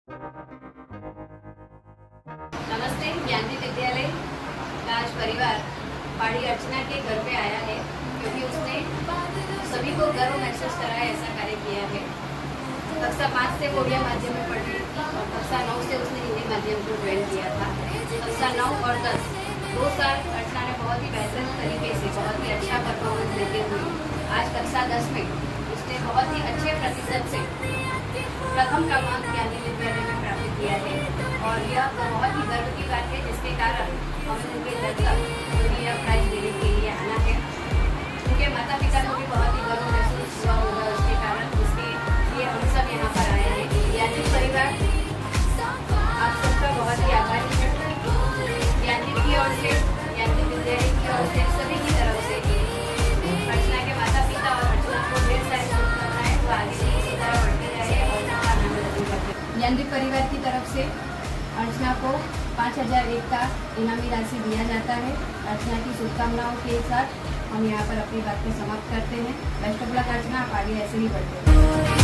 नमस्ते। ज्ञानी विद्यालय का आज परिवार पाड़ी अर्चना के घर पे आया है क्योंकि उसने सभी को गर्व महसूस कराया, ऐसा कार्य किया है। कक्षा 5 से वो ओडिया माध्यम में पढ़ रही थी और कक्षा 9 से उसने हिंदी माध्यम को ज्वाइन किया था। कक्षा 9 और 10 2 साल अर्चना ने बहुत ही बेहतर तरीके से बहुत ही अच्छा परफॉर्मेंस देते हुए आज कक्षा 10 में उसने बहुत ही अच्छे प्रतिशत से प्रथम क्रमांक ज्ञानी विद्यालय में प्राप्त किया है और यह बहुत ही गर्व की बात है, जिसके कारण हमें उनके घर तक यह प्राइज देने के लिए आना है। उनके माता पिता को भी बहुत ही गर्व महसूस हुआ होगा उसके कारण, जिसके लिए हम सब यहाँ पर आए हैं। ज्ञानी परिवार आप सबका बहुत ही आभारी है। ज्ञानी की ओर से, ज्ञानी विद्यालय की ओर से, सभी की तरफ से अर्चना के माता पिता और अर्चना को ढेर सारी शुभकामनाएं। वो आगे भी इसी तरह बढ़ते रहे और उनका आनंद करते। ज्ञानी परिवार की तरफ से अर्चना को 5001 का इनामी राशि दिया जाता है। अर्चना की शुभकामनाओं के साथ हम यहाँ पर अपनी बात को समाप्त करते हैं। बेस्ट ऑफ लक अर्चना, आप आगे ऐसे ही बढ़ते हैं।